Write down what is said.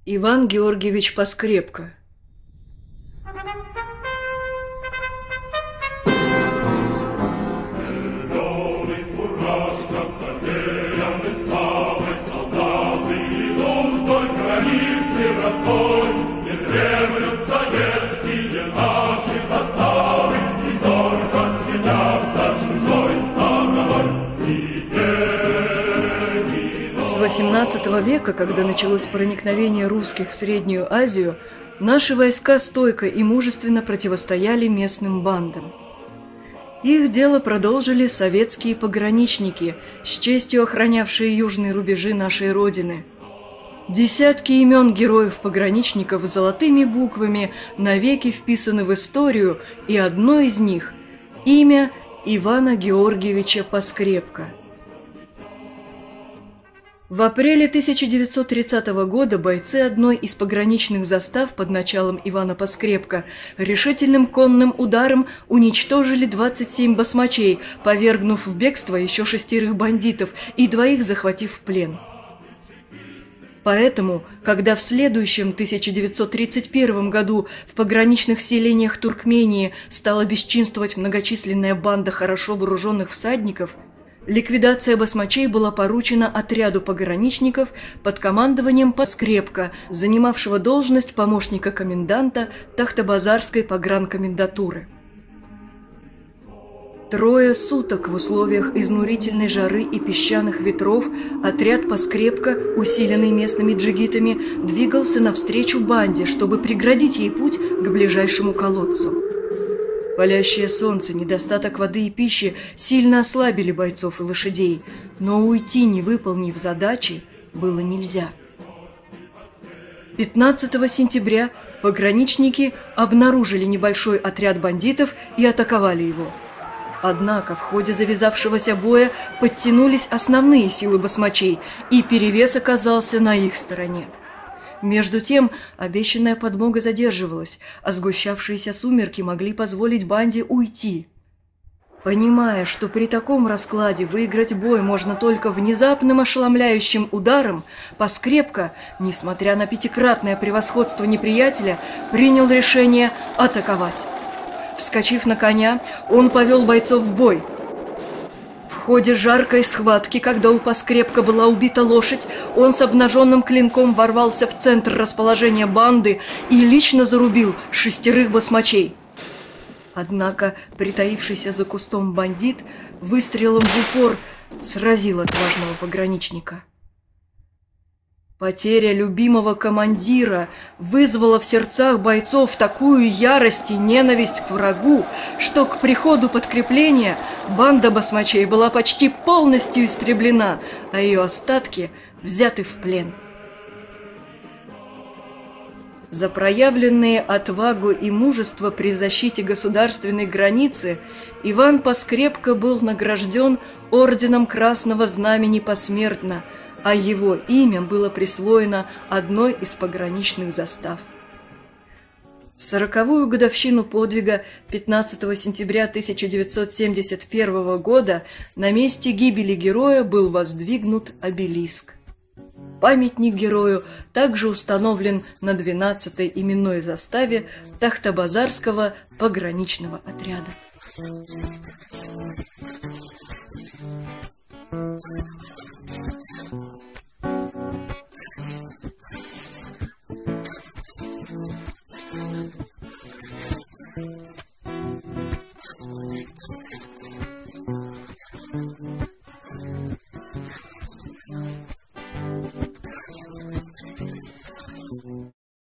Иван Георгиевич Поскребко. С XVIII века, когда началось проникновение русских в Среднюю Азию, наши войска стойко и мужественно противостояли местным бандам. Их дело продолжили советские пограничники, с честью охранявшие южные рубежи нашей Родины. Десятки имен героев-пограничников золотыми буквами навеки вписаны в историю, и одно из них – имя Ивана Георгиевича Поскребко. В апреле 1930 года бойцы одной из пограничных застав под началом Ивана Поскребко решительным конным ударом уничтожили 27 басмачей, повергнув в бегство еще 6 бандитов и 2 захватив в плен. Поэтому, когда в следующем 1931 году в пограничных селениях Туркмении стала бесчинствовать многочисленная банда хорошо вооруженных всадников, ликвидация басмачей была поручена отряду пограничников под командованием Поскребко, занимавшего должность помощника коменданта Тахтабазарской погранкомендатуры. 3 суток в условиях изнурительной жары и песчаных ветров отряд Поскребко, усиленный местными джигитами, двигался навстречу банде, чтобы преградить ей путь к ближайшему колодцу. Палящее солнце, недостаток воды и пищи сильно ослабили бойцов и лошадей, но уйти, не выполнив задачи, было нельзя. 15 сентября пограничники обнаружили небольшой отряд бандитов и атаковали его. Однако в ходе завязавшегося боя подтянулись основные силы басмачей, и перевес оказался на их стороне. Между тем, обещанная подмога задерживалась, а сгущавшиеся сумерки могли позволить банде уйти. Понимая, что при таком раскладе выиграть бой можно только внезапным ошеломляющим ударом, Поскребко, несмотря на 5-кратное превосходство неприятеля, принял решение атаковать. Вскочив на коня, он повел бойцов в бой. В ходе жаркой схватки, когда у Поскребко была убита лошадь, он с обнаженным клинком ворвался в центр расположения банды и лично зарубил 6 басмачей. Однако притаившийся за кустом бандит выстрелом в упор сразил отважного пограничника. Потеря любимого командира вызвала в сердцах бойцов такую ярость и ненависть к врагу, что к приходу подкрепления банда басмачей была почти полностью истреблена, а ее остатки взяты в плен. За проявленные отвагу и мужество при защите государственной границы Иван Поскребко был награжден орденом Красного Знамени посмертно, а его имя было присвоено одной из пограничных застав. В 40-ю годовщину подвига 15 сентября 1971 года на месте гибели героя был воздвигнут обелиск. Памятник герою также установлен на 12-й именной заставе Тахтабазарского пограничного отряда. Thank you.